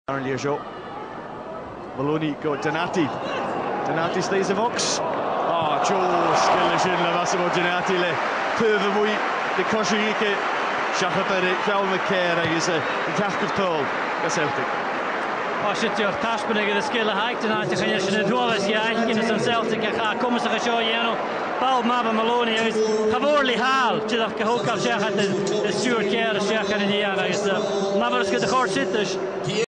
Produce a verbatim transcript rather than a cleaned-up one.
Earlier show. Maloney go Donati. Donati stays a Vox. Oh, Joe still in le Massimo Donati le Pöve mwy de Corsaique Shachatari Cal McCare is a Cathcart Toll the Celtic. Oh, shit, you're Taspenig the skill of height tonight to finish in the Dwarves, yeah, in some Celtic. I come as a show, you know. Bal Maba Maloney is Havorley Hall to the Kahokal Shachat, the Stuart Care, the Shachat in the Yana is the Mavers get the court sitters.